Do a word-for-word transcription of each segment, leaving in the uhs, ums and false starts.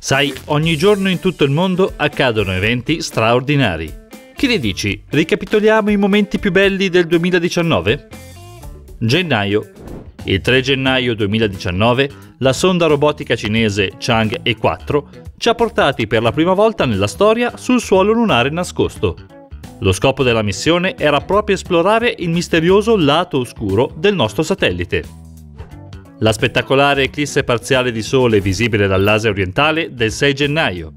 Sai, ogni giorno in tutto il mondo accadono eventi straordinari. Che ne dici? Ricapitoliamo i momenti più belli del duemiladiciannove? Gennaio. Il tre gennaio duemiladiciannove la sonda robotica cinese Chang'e quattro ci ha portati per la prima volta nella storia sul suolo lunare nascosto. Lo scopo della missione era proprio esplorare il misterioso lato oscuro del nostro satellite. La spettacolare eclisse parziale di Sole visibile dall'Asia orientale del sei gennaio.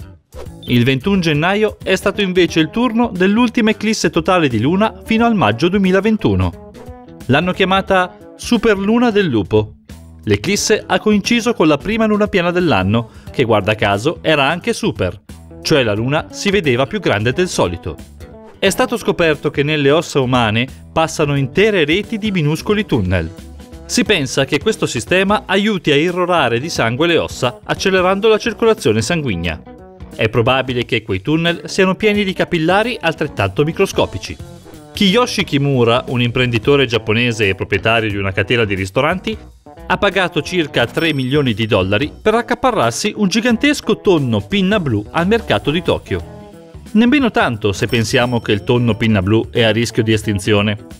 Il ventuno gennaio è stato invece il turno dell'ultima eclisse totale di Luna fino al maggio duemilaventuno. L'hanno chiamata Superluna del Lupo. L'eclisse ha coinciso con la prima luna piena dell'anno, che guarda caso era anche super, cioè la Luna si vedeva più grande del solito. È stato scoperto che nelle ossa umane passano intere reti di minuscoli tunnel. Si pensa che questo sistema aiuti a irrorare di sangue le ossa, accelerando la circolazione sanguigna. È probabile che quei tunnel siano pieni di capillari altrettanto microscopici. Kiyoshi Kimura, un imprenditore giapponese e proprietario di una catena di ristoranti, ha pagato circa tre milioni di dollari per accaparrarsi un gigantesco tonno pinna blu al mercato di Tokyo. Nemmeno tanto se pensiamo che il tonno pinna blu è a rischio di estinzione.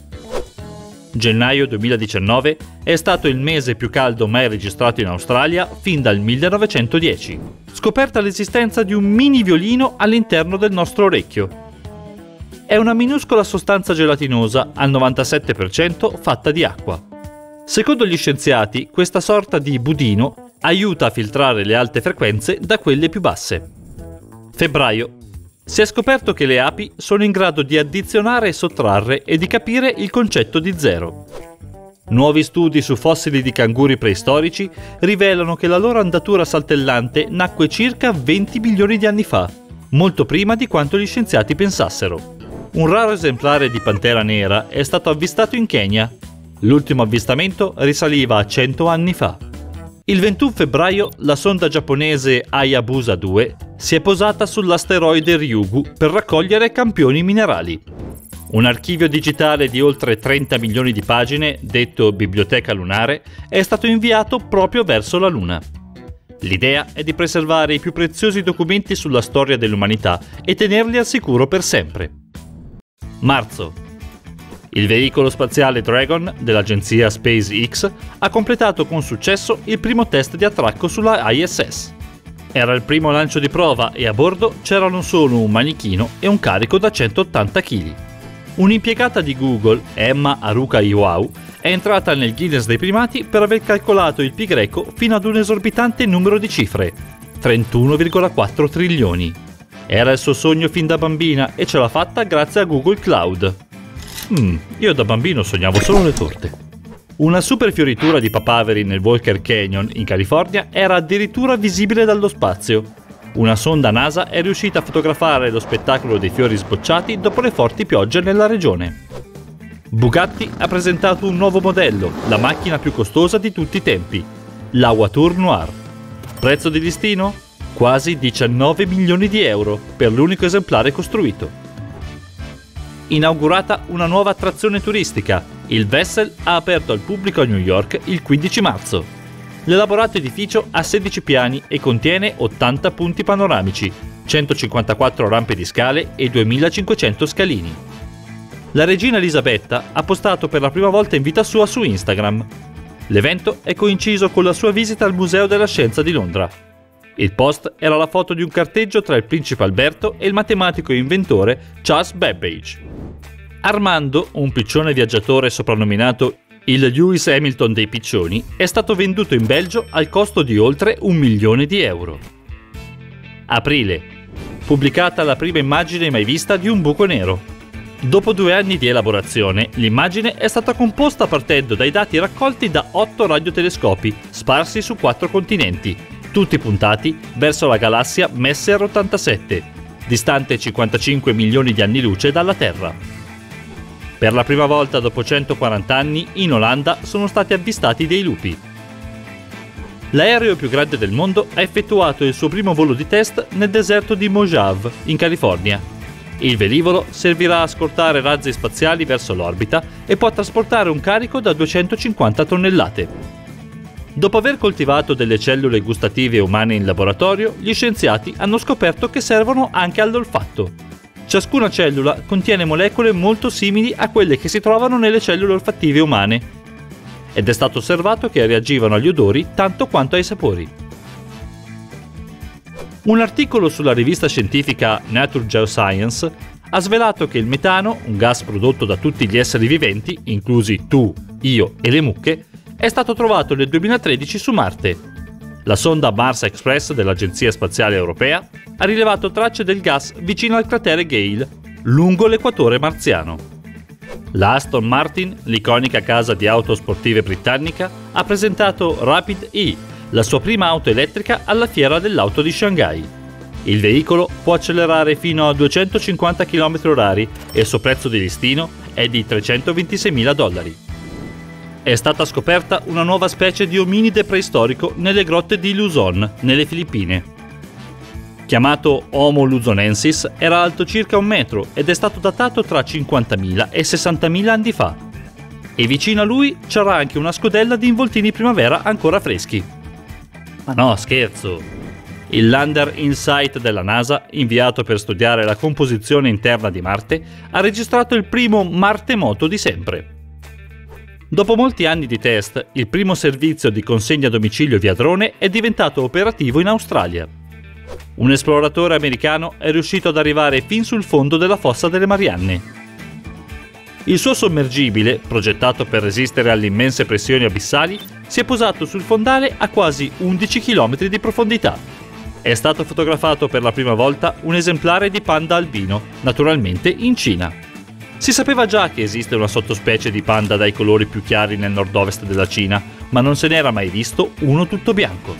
Gennaio duemiladiciannove è stato il mese più caldo mai registrato in Australia fin dal millenovecentodieci. Scoperta l'esistenza di un mini violino all'interno del nostro orecchio. È una minuscola sostanza gelatinosa al novantasette per cento fatta di acqua. Secondo gli scienziati, questa sorta di budino aiuta a filtrare le alte frequenze da quelle più basse. Febbraio. Si è scoperto che le api sono in grado di addizionare e sottrarre e di capire il concetto di zero. Nuovi studi su fossili di canguri preistorici rivelano che la loro andatura saltellante nacque circa venti milioni di anni fa, molto prima di quanto gli scienziati pensassero. Un raro esemplare di pantera nera è stato avvistato in Kenya. L'ultimo avvistamento risaliva a cento anni fa. Il ventuno febbraio la sonda giapponese Hayabusa due si è posata sull'asteroide Ryugu per raccogliere campioni minerali. Un archivio digitale di oltre trenta milioni di pagine, detto Biblioteca Lunare, è stato inviato proprio verso la Luna. L'idea è di preservare i più preziosi documenti sulla storia dell'umanità e tenerli al sicuro per sempre. Marzo. Il veicolo spaziale Dragon dell'agenzia SpaceX ha completato con successo il primo test di attracco sulla I S S. Era il primo lancio di prova e a bordo c'erano solo un manichino e un carico da centottanta chili. Un'impiegata di Google, Emma Haruka Iwao, è entrata nel Guinness dei primati per aver calcolato il pi greco fino ad un esorbitante numero di cifre, trentuno virgola quattro trilioni. Era il suo sogno fin da bambina e ce l'ha fatta grazie a Google Cloud. Hmm, io da bambino sognavo solo le torte. Una super fioritura di papaveri nel Walker Canyon in California era addirittura visibile dallo spazio. Una sonda NASA è riuscita a fotografare lo spettacolo dei fiori sbocciati dopo le forti piogge nella regione. Bugatti ha presentato un nuovo modello, la macchina più costosa di tutti i tempi, l'Awatur Noir. Prezzo di listino? Quasi diciannove milioni di euro per l'unico esemplare costruito. Inaugurata una nuova attrazione turistica, il Vessel ha aperto al pubblico a New York il quindici marzo. L'elaborato edificio ha sedici piani e contiene ottanta punti panoramici, centocinquantaquattro rampe di scale e duemilacinquecento scalini. La regina Elisabetta ha postato per la prima volta in vita sua su Instagram. L'evento è coinciso con la sua visita al Museo della Scienza di Londra. Il post era la foto di un carteggio tra il principe Alberto e il matematico e inventore Charles Babbage. Armando, un piccione viaggiatore soprannominato il Lewis Hamilton dei piccioni, è stato venduto in Belgio al costo di oltre un milione di euro. Aprile. Pubblicata la prima immagine mai vista di un buco nero. Dopo due anni di elaborazione, l'immagine è stata composta partendo dai dati raccolti da otto radiotelescopi sparsi su quattro continenti, tutti puntati verso la galassia Messier ottantasette, distante cinquantacinque milioni di anni luce dalla Terra. Per la prima volta dopo centoquaranta anni, in Olanda sono stati avvistati dei lupi. L'aereo più grande del mondo ha effettuato il suo primo volo di test nel deserto di Mojave, in California. Il velivolo servirà a scortare razzi spaziali verso l'orbita e può trasportare un carico da duecentocinquanta tonnellate. Dopo aver coltivato delle cellule gustative umane in laboratorio, gli scienziati hanno scoperto che servono anche all'olfatto. Ciascuna cellula contiene molecole molto simili a quelle che si trovano nelle cellule olfattive umane, ed è stato osservato che reagivano agli odori tanto quanto ai sapori. Un articolo sulla rivista scientifica Nature Geoscience ha svelato che il metano, un gas prodotto da tutti gli esseri viventi, inclusi tu, io e le mucche, è stato trovato nel duemilatredici su Marte. La sonda Mars Express dell'Agenzia Spaziale Europea ha rilevato tracce del gas vicino al cratere Gale, lungo l'equatore marziano. La Aston Martin, l'iconica casa di auto sportive britannica, ha presentato Rapid E, la sua prima auto elettrica alla fiera dell'auto di Shanghai. Il veicolo può accelerare fino a duecentocinquanta chilometri orari e il suo prezzo di listino è di trecentoventiseimila dollari. È stata scoperta una nuova specie di ominide preistorico nelle grotte di Luzon, nelle Filippine. Chiamato Homo luzonensis, era alto circa un metro ed è stato datato tra cinquantamila e sessantamila anni fa. E vicino a lui c'era anche una scodella di involtini primavera ancora freschi. Ma no, scherzo! Il lander InSight della NASA, inviato per studiare la composizione interna di Marte, ha registrato il primo Martemoto di sempre. Dopo molti anni di test, il primo servizio di consegna a domicilio via drone è diventato operativo in Australia. Un esploratore americano è riuscito ad arrivare fin sul fondo della fossa delle Marianne. Il suo sommergibile, progettato per resistere alle immense pressioni abissali, si è posato sul fondale a quasi undici chilometri di profondità. È stato fotografato per la prima volta un esemplare di panda albino, naturalmente in Cina. Si sapeva già che esiste una sottospecie di panda dai colori più chiari nel nord-ovest della Cina, ma non se n'era mai visto uno tutto bianco.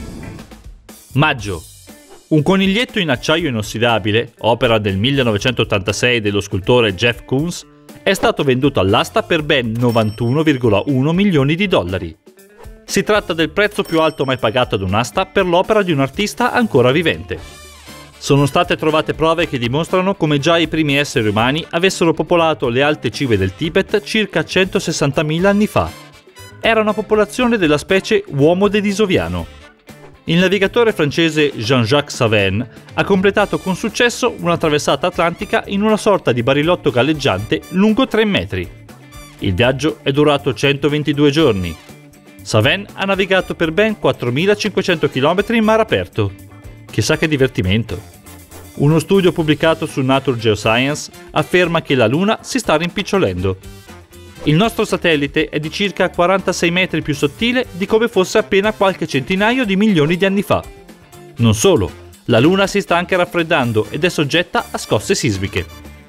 Maggio. Un coniglietto in acciaio inossidabile, opera del millenovecentottantasei dello scultore Jeff Koons, è stato venduto all'asta per ben novantuno virgola uno milioni di dollari. Si tratta del prezzo più alto mai pagato ad un'asta per l'opera di un artista ancora vivente. Sono state trovate prove che dimostrano come già i primi esseri umani avessero popolato le alte cime del Tibet circa centosessantamila anni fa. Era una popolazione della specie uomo dedisoviano. Il navigatore francese Jean-Jacques Savin ha completato con successo una traversata atlantica in una sorta di barilotto galleggiante lungo tre metri. Il viaggio è durato centoventidue giorni. Savin ha navigato per ben quattromilacinquecento chilometri in mare aperto. Chissà che divertimento! Uno studio pubblicato su Nature Geoscience afferma che la Luna si sta rimpicciolendo. Il nostro satellite è di circa quarantasei metri più sottile di come fosse appena qualche centinaio di milioni di anni fa. Non solo, la Luna si sta anche raffreddando ed è soggetta a scosse sismiche.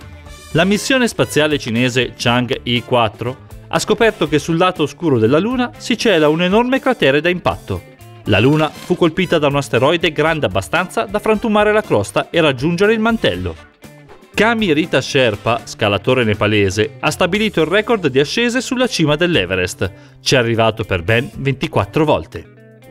La missione spaziale cinese Chang'e quattro ha scoperto che sul lato oscuro della Luna si cela un enorme cratere da impatto. La Luna fu colpita da un asteroide grande abbastanza da frantumare la crosta e raggiungere il mantello. Kami Rita Sherpa, scalatore nepalese, ha stabilito il record di ascese sulla cima dell'Everest. Ci è arrivato per ben ventiquattro volte.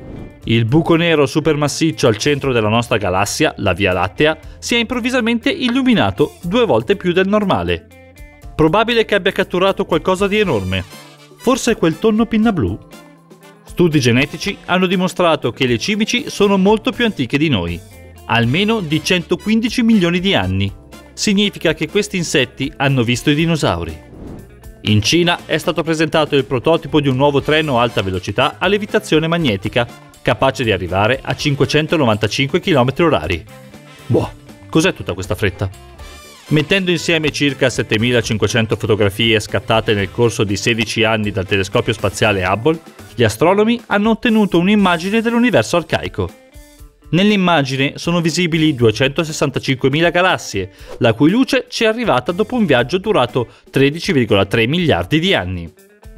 Il buco nero supermassiccio al centro della nostra galassia, la Via Lattea, si è improvvisamente illuminato due volte più del normale. Probabile che abbia catturato qualcosa di enorme. Forse quel tonno pinna blu? Studi genetici hanno dimostrato che le cimici sono molto più antiche di noi, almeno di centoquindici milioni di anni. Significa che questi insetti hanno visto i dinosauri. In Cina è stato presentato il prototipo di un nuovo treno a alta velocità a levitazione magnetica, capace di arrivare a cinquecentonovantacinque chilometri orari. Boh, cos'è tutta questa fretta? Mettendo insieme circa settemilacinquecento fotografie scattate nel corso di sedici anni dal telescopio spaziale Hubble, gli astronomi hanno ottenuto un'immagine dell'universo arcaico. Nell'immagine sono visibili duecentosessantacinquemila galassie, la cui luce ci è arrivata dopo un viaggio durato tredici virgola tre miliardi di anni.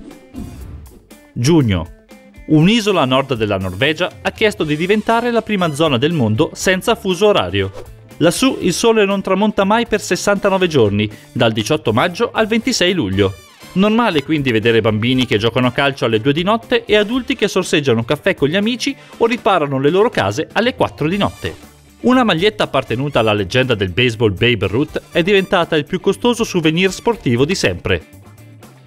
Giugno. Un'isola a nord della Norvegia ha chiesto di diventare la prima zona del mondo senza fuso orario. Lassù il sole non tramonta mai per sessantanove giorni, dal diciotto maggio al ventisei luglio. Normale quindi vedere bambini che giocano a calcio alle due di notte e adulti che sorseggiano caffè con gli amici o riparano le loro case alle quattro di notte. Una maglietta appartenuta alla leggenda del baseball Babe Ruth è diventata il più costoso souvenir sportivo di sempre.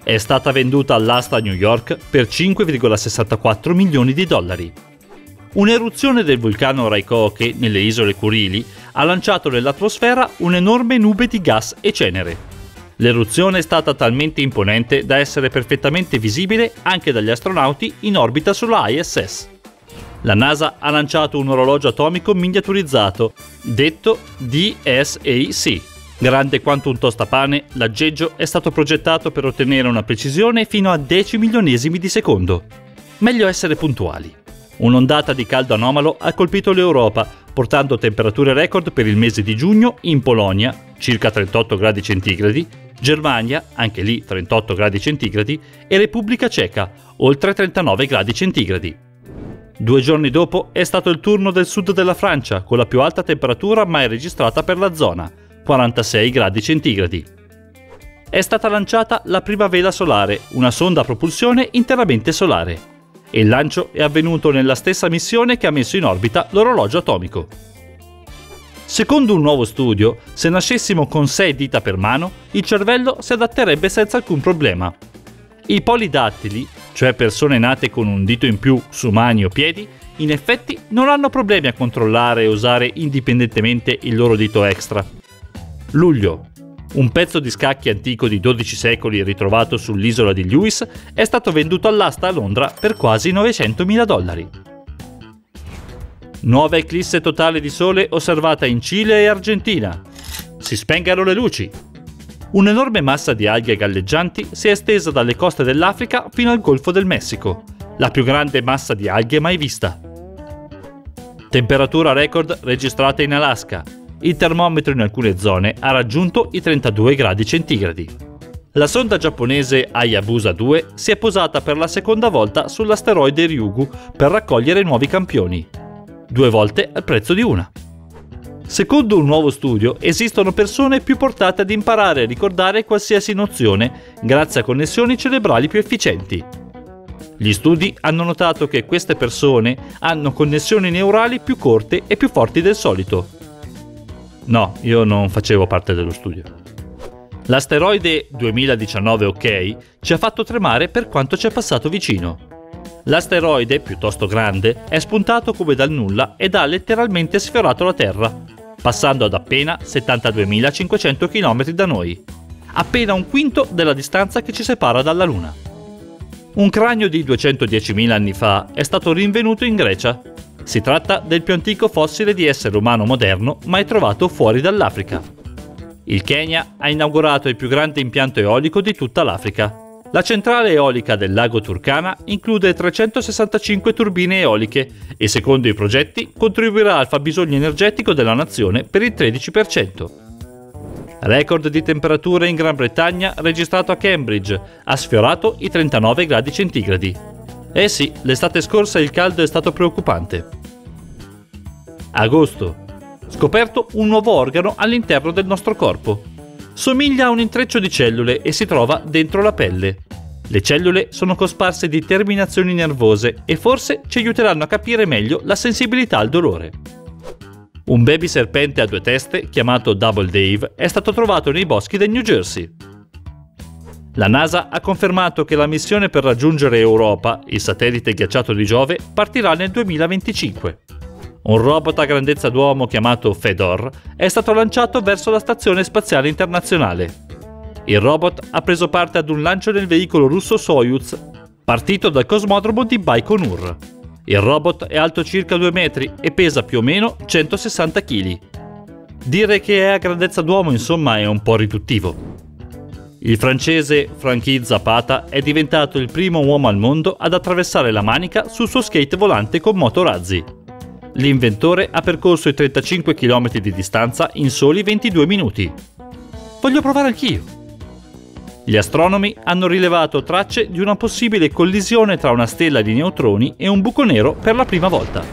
È stata venduta all'asta a New York per cinque virgola sessantaquattro milioni di dollari. Un'eruzione del vulcano Raicoke nelle isole Curili ha lanciato nell'atmosfera un'enorme nube di gas e cenere. L'eruzione è stata talmente imponente da essere perfettamente visibile anche dagli astronauti in orbita sulla I S S. La NASA ha lanciato un orologio atomico miniaturizzato, detto D S A C. Grande quanto un tostapane, l'aggeggio è stato progettato per ottenere una precisione fino a dieci milionesimi di secondo. Meglio essere puntuali. Un'ondata di caldo anomalo ha colpito l'Europa, portando temperature record per il mese di giugno in Polonia, circa trentotto gradi centigradi, Germania, anche lì trentotto gradi centigradi, e Repubblica Ceca, oltre trentanove gradi centigradi. Due giorni dopo è stato il turno del sud della Francia, con la più alta temperatura mai registrata per la zona, quarantasei gradi centigradi. È stata lanciata la prima vela solare, una sonda a propulsione interamente solare, e il lancio è avvenuto nella stessa missione che ha messo in orbita l'orologio atomico. Secondo un nuovo studio, se nascessimo con sei dita per mano, il cervello si adatterebbe senza alcun problema. I polidattili, cioè persone nate con un dito in più su mani o piedi, in effetti non hanno problemi a controllare e usare indipendentemente il loro dito extra. Luglio. Un pezzo di scacchi antico di dodici secoli ritrovato sull'isola di Lewis è stato venduto all'asta a Londra per quasi novecentomila dollari. Nuova eclisse totale di sole osservata in Cile e Argentina. Si spengano le luci. Un'enorme massa di alghe galleggianti si è estesa dalle coste dell'Africa fino al Golfo del Messico, la più grande massa di alghe mai vista. Temperatura record registrata in Alaska. Il termometro in alcune zone ha raggiunto i trentadue gradi centigradi. La sonda giapponese Hayabusa due si è posata per la seconda volta sull'asteroide Ryugu per raccogliere nuovi campioni, due volte al prezzo di una. Secondo un nuovo studio, esistono persone più portate ad imparare a ricordare qualsiasi nozione grazie a connessioni cerebrali più efficienti. Gli studi hanno notato che queste persone hanno connessioni neurali più corte e più forti del solito. No, io non facevo parte dello studio. L'asteroide duemiladiciannove OK ci ha fatto tremare per quanto ci è passato vicino. L'asteroide, piuttosto grande, è spuntato come dal nulla ed ha letteralmente sfiorato la Terra, passando ad appena settantaduemilacinquecento chilometri da noi, appena un quinto della distanza che ci separa dalla Luna. Un cranio di duecentodiecimila anni fa è stato rinvenuto in Grecia. Si tratta del più antico fossile di essere umano moderno mai trovato fuori dall'Africa. Il Kenya ha inaugurato il più grande impianto eolico di tutta l'Africa. La centrale eolica del lago Turkana include trecentosessantacinque turbine eoliche e, secondo i progetti, contribuirà al fabbisogno energetico della nazione per il tredici per cento. Record di temperatura in Gran Bretagna registrato a Cambridge, ha sfiorato i trentanove gradi centigradi. Eh sì, l'estate scorsa il caldo è stato preoccupante. Agosto. Scoperto un nuovo organo all'interno del nostro corpo. Somiglia a un intreccio di cellule e si trova dentro la pelle. Le cellule sono cosparse di terminazioni nervose e forse ci aiuteranno a capire meglio la sensibilità al dolore. Un baby serpente a due teste, chiamato Double Dave, è stato trovato nei boschi del New Jersey. La NASA ha confermato che la missione per raggiungere Europa, il satellite ghiacciato di Giove, partirà nel duemilaventicinque. Un robot a grandezza d'uomo chiamato Fedor è stato lanciato verso la Stazione Spaziale Internazionale. Il robot ha preso parte ad un lancio del veicolo russo Soyuz, partito dal cosmodromo di Baikonur. Il robot è alto circa due metri e pesa più o meno centosessanta chili. Dire che è a grandezza d'uomo, insomma, è un po' riduttivo. Il francese Francky Zapata è diventato il primo uomo al mondo ad attraversare la Manica sul suo skate volante con motorazzi. L'inventore ha percorso i trentacinque chilometri di distanza in soli ventidue minuti. Voglio provare anch'io. Gli astronomi hanno rilevato tracce di una possibile collisione tra una stella di neutroni e un buco nero per la prima volta.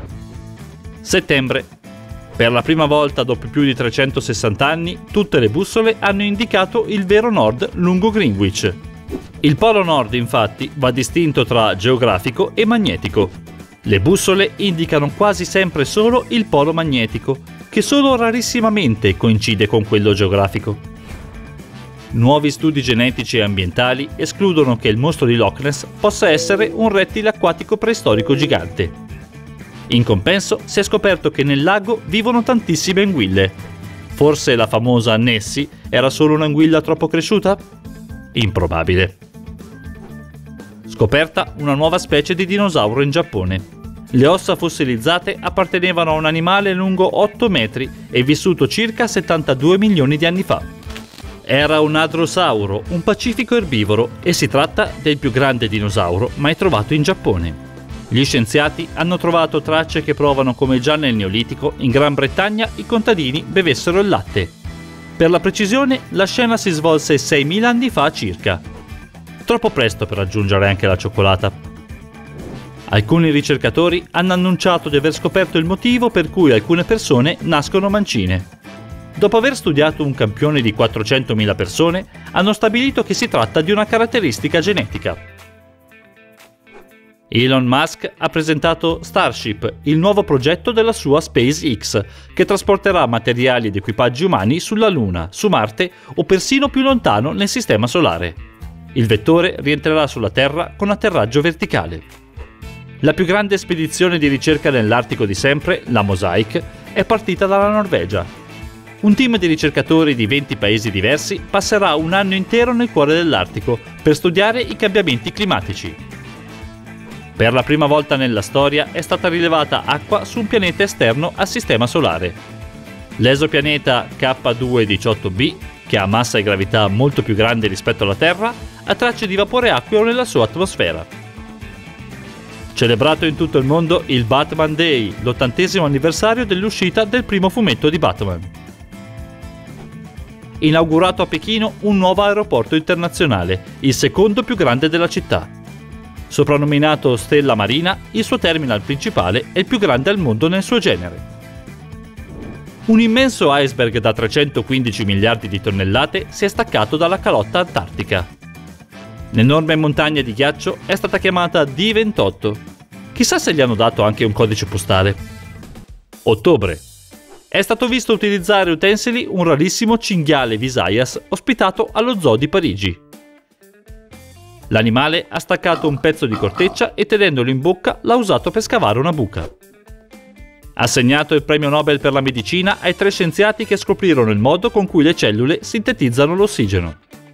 Settembre. Per la prima volta dopo più di trecentosessanta anni, tutte le bussole hanno indicato il vero nord lungo Greenwich. Il polo nord, infatti, va distinto tra geografico e magnetico. Le bussole indicano quasi sempre solo il polo magnetico, che solo rarissimamente coincide con quello geografico. Nuovi studi genetici e ambientali escludono che il mostro di Loch Ness possa essere un rettile acquatico preistorico gigante. In compenso si è scoperto che nel lago vivono tantissime anguille. Forse la famosa Nessie era solo un'anguilla troppo cresciuta? Improbabile. Scoperta una nuova specie di dinosauro in Giappone. Le ossa fossilizzate appartenevano a un animale lungo otto metri e vissuto circa settantadue milioni di anni fa. Era un adrosauro, un pacifico erbivoro, e si tratta del più grande dinosauro mai trovato in Giappone. Gli scienziati hanno trovato tracce che provano come già nel Neolitico in Gran Bretagna i contadini bevessero il latte. Per la precisione, la scena si svolse seimila anni fa circa. Troppo presto per aggiungere anche la cioccolata. Alcuni ricercatori hanno annunciato di aver scoperto il motivo per cui alcune persone nascono mancine. Dopo aver studiato un campione di quattrocentomila persone, hanno stabilito che si tratta di una caratteristica genetica. Elon Musk ha presentato Starship, il nuovo progetto della sua SpaceX, che trasporterà materiali ed equipaggi umani sulla Luna, su Marte o persino più lontano nel Sistema Solare. Il vettore rientrerà sulla Terra con atterraggio verticale. La più grande spedizione di ricerca nell'Artico di sempre, la Mosaic, è partita dalla Norvegia. Un team di ricercatori di venti paesi diversi passerà un anno intero nel cuore dell'Artico per studiare i cambiamenti climatici. Per la prima volta nella storia è stata rilevata acqua su un pianeta esterno al Sistema Solare. L'esopianeta K due diciotto b, che ha massa e gravità molto più grandi rispetto alla Terra, ha tracce di vapore acqueo nella sua atmosfera. Celebrato in tutto il mondo il Batman Day, l'ottantesimo anniversario dell'uscita del primo fumetto di Batman. Inaugurato a Pechino un nuovo aeroporto internazionale, il secondo più grande della città. Soprannominato Stella Marina, il suo terminal principale è il più grande al mondo nel suo genere. Un immenso iceberg da trecentoquindici miliardi di tonnellate si è staccato dalla calotta antartica. L'enorme montagna di ghiaccio è stata chiamata D ventotto. Chissà se gli hanno dato anche un codice postale. Ottobre. È stato visto utilizzare utensili un rarissimo cinghiale Visayas ospitato allo Zoo di Parigi. L'animale ha staccato un pezzo di corteccia e tenendolo in bocca l'ha usato per scavare una buca. Assegnato il premio Nobel per la medicina ai tre scienziati che scoprirono il modo con cui le cellule sintetizzano l'ossigeno.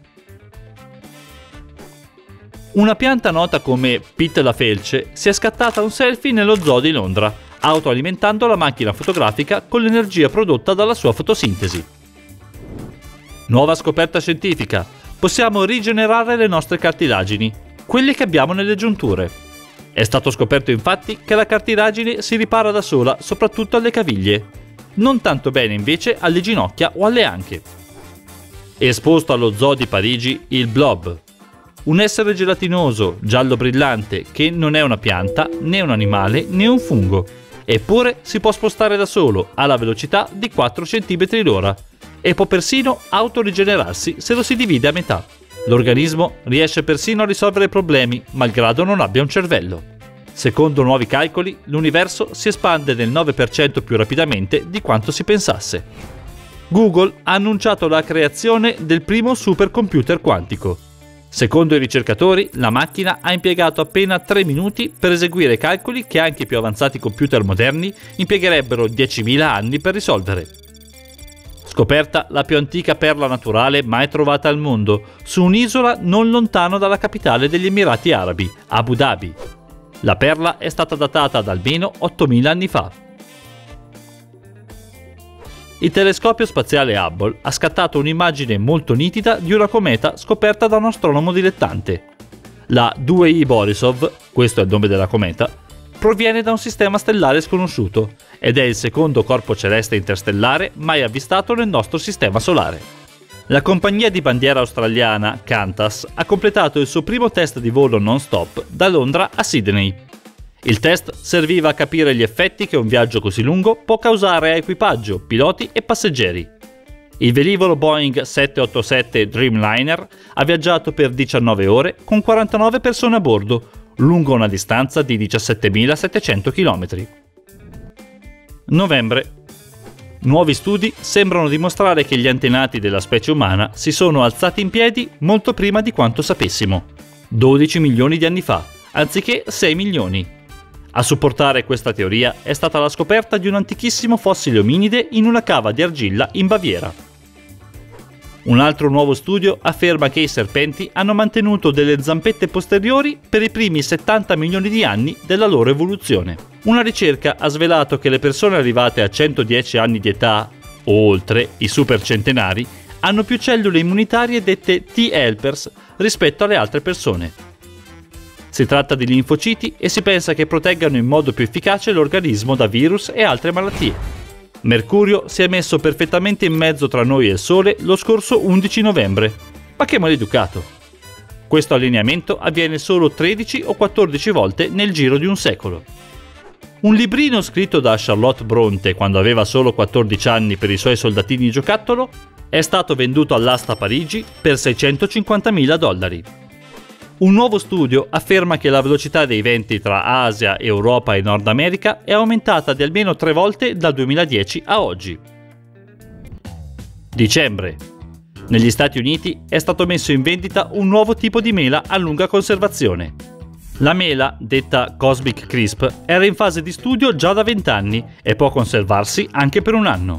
Una pianta nota come Pete la felce si è scattata un selfie nello zoo di Londra, autoalimentando la macchina fotografica con l'energia prodotta dalla sua fotosintesi. Nuova scoperta scientifica. Possiamo rigenerare le nostre cartilagini, quelle che abbiamo nelle giunture. È stato scoperto infatti che la cartilagine si ripara da sola, soprattutto alle caviglie. Non tanto bene invece alle ginocchia o alle anche. Esposto allo Zoo di Parigi il blob. Un essere gelatinoso, giallo brillante, che non è una pianta, né un animale, né un fungo. Eppure si può spostare da solo, alla velocità di quattro centimetri l'ora. E può persino autorigenerarsi se lo si divide a metà. L'organismo riesce persino a risolvere problemi, malgrado non abbia un cervello. Secondo nuovi calcoli, l'universo si espande del nove per cento più rapidamente di quanto si pensasse. Google ha annunciato la creazione del primo supercomputer quantico. Secondo i ricercatori, la macchina ha impiegato appena tre minuti per eseguire calcoli che anche i più avanzati computer moderni impiegherebbero diecimila anni per risolvere. Scoperta la più antica perla naturale mai trovata al mondo, su un'isola non lontano dalla capitale degli Emirati Arabi, Abu Dhabi. La perla è stata datata ad almeno ottomila anni fa. Il telescopio spaziale Hubble ha scattato un'immagine molto nitida di una cometa scoperta da un astronomo dilettante. La due I Borisov, questo è il nome della cometa, proviene da un sistema stellare sconosciuto ed è il secondo corpo celeste interstellare mai avvistato nel nostro sistema solare. La compagnia di bandiera australiana Qantas ha completato il suo primo test di volo non-stop da Londra a Sydney. Il test serviva a capire gli effetti che un viaggio così lungo può causare a equipaggio, piloti e passeggeri. Il velivolo Boeing settecentoottantasette Dreamliner ha viaggiato per diciannove ore con quarantanove persone a bordo, lungo una distanza di diciassettemilasettecento chilometri. Novembre. Nuovi studi sembrano dimostrare che gli antenati della specie umana si sono alzati in piedi molto prima di quanto sapessimo, dodici milioni di anni fa, anziché sei milioni. A supportare questa teoria è stata la scoperta di un antichissimo fossile ominide in una cava di argilla in Baviera. Un altro nuovo studio afferma che i serpenti hanno mantenuto delle zampette posteriori per i primi settanta milioni di anni della loro evoluzione. Una ricerca ha svelato che le persone arrivate a centodieci anni di età, o oltre, i supercentenari, hanno più cellule immunitarie dette T-helpers rispetto alle altre persone. Si tratta di linfociti e si pensa che proteggano in modo più efficace l'organismo da virus e altre malattie. Mercurio si è messo perfettamente in mezzo tra noi e il Sole lo scorso undici novembre. Ma che maleducato! Questo allineamento avviene solo tredici o quattordici volte nel giro di un secolo. Un librino scritto da Charlotte Bronte quando aveva solo quattordici anni per i suoi soldatini giocattolo è stato venduto all'asta a Parigi per seicentocinquantamila dollari. Un nuovo studio afferma che la velocità dei venti tra Asia, Europa e Nord America è aumentata di almeno tre volte dal duemiladieci a oggi. Dicembre. Negli Stati Uniti è stato messo in vendita un nuovo tipo di mela a lunga conservazione. La mela, detta Cosmic Crisp, era in fase di studio già da venti anni e può conservarsi anche per un anno.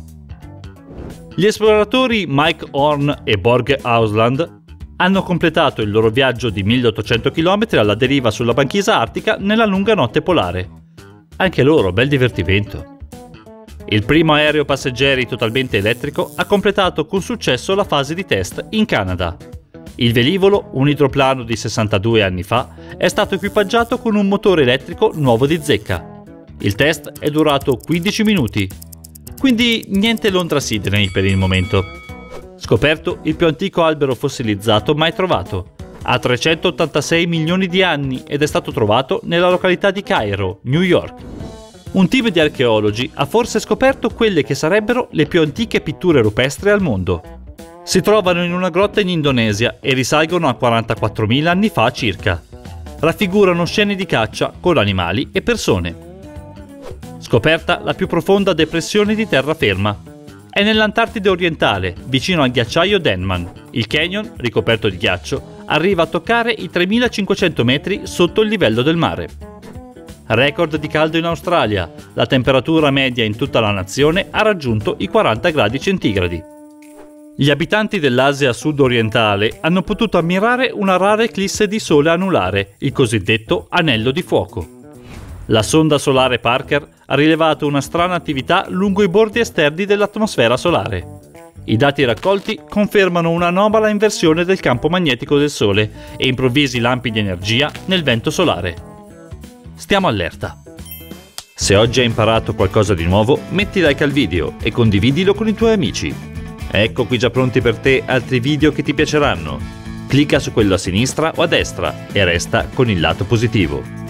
Gli esploratori Mike Horn e Borge Ausland hanno completato il loro viaggio di milleottocento chilometri alla deriva sulla banchisa artica nella lunga notte polare. Anche loro, bel divertimento. Il primo aereo passeggeri totalmente elettrico ha completato con successo la fase di test in Canada. Il velivolo, un idroplano di sessantadue anni fa, è stato equipaggiato con un motore elettrico nuovo di zecca. Il test è durato quindici minuti, quindi niente Londra Sydney per il momento. Scoperto il più antico albero fossilizzato mai trovato. Ha trecentottantasei milioni di anni ed è stato trovato nella località di Cairo, New York. Un team di archeologi ha forse scoperto quelle che sarebbero le più antiche pitture rupestri al mondo. Si trovano in una grotta in Indonesia e risalgono a quarantaquattromila anni fa circa. Raffigurano scene di caccia con animali e persone. Scoperta la più profonda depressione di terraferma. È nell'Antartide orientale, vicino al ghiacciaio Denman. Il canyon, ricoperto di ghiaccio, arriva a toccare i tremilacinquecento metri sotto il livello del mare. Record di caldo in Australia. La temperatura media in tutta la nazione ha raggiunto i quaranta gradi centigradi. Gli abitanti dell'Asia sud-orientale hanno potuto ammirare una rara eclisse di sole anulare, il cosiddetto anello di fuoco. La sonda solare Parker ha rilevato una strana attività lungo i bordi esterni dell'atmosfera solare. I dati raccolti confermano un'anomala inversione del campo magnetico del Sole e improvvisi lampi di energia nel vento solare. Stiamo allerta. Se oggi hai imparato qualcosa di nuovo, metti like al video e condividilo con i tuoi amici. Ecco qui già pronti per te altri video che ti piaceranno. Clicca su quello a sinistra o a destra e resta con il lato positivo.